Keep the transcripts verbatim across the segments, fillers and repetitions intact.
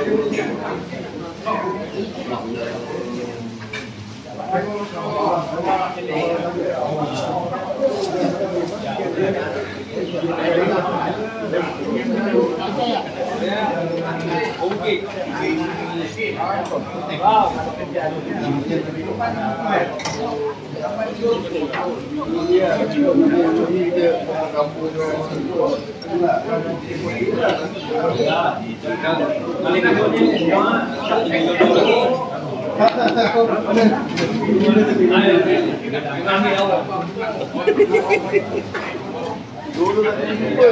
Dulu tak jumpa.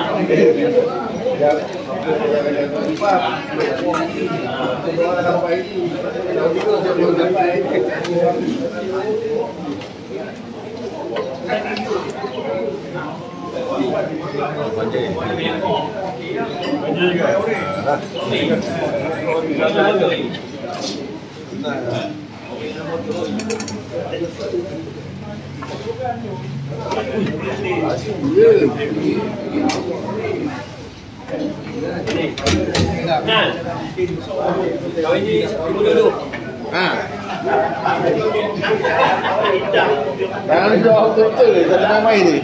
Sampai ini, dah juga saya belum sampai. Banjir. Banjir juga. Nah, kau ini ibu dulu. Ha. Jangan jawab betul, tak ada main ni.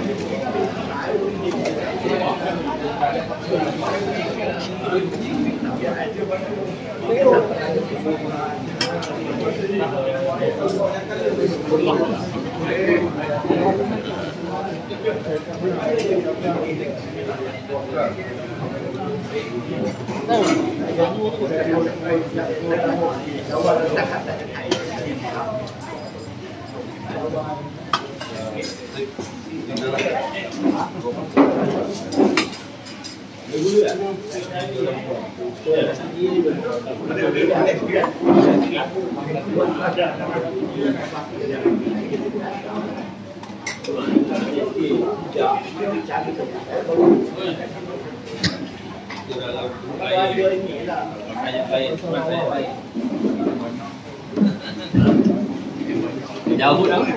Jauh dah.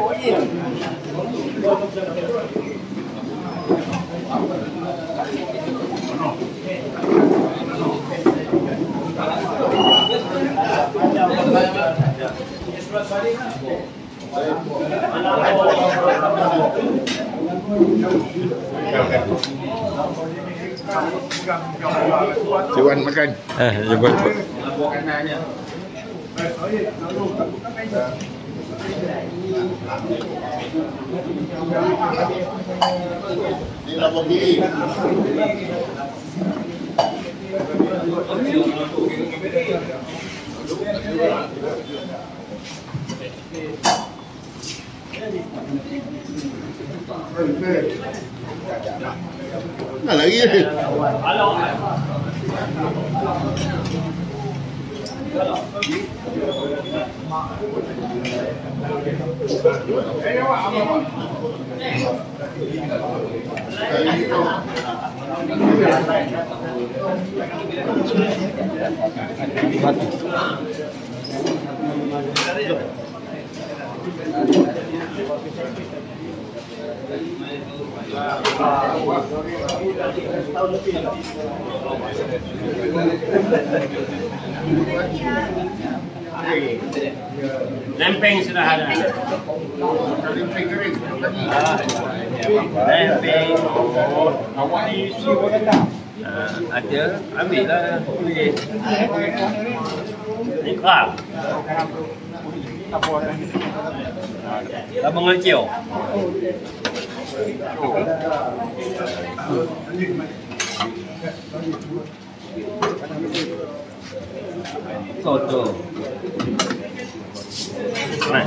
Siwan makan. Eh, jemput. Makanannya. Ini lapor diri. Nah lagi ni. Lempeng sudah ada. Lempeng kering. Lempeng. Awak ni isi boleh tak? Ada. Ambil lah. Boleh. Ni kerap. Abang ngacau. Soto. Nah.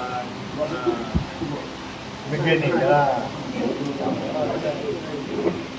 Begini lah.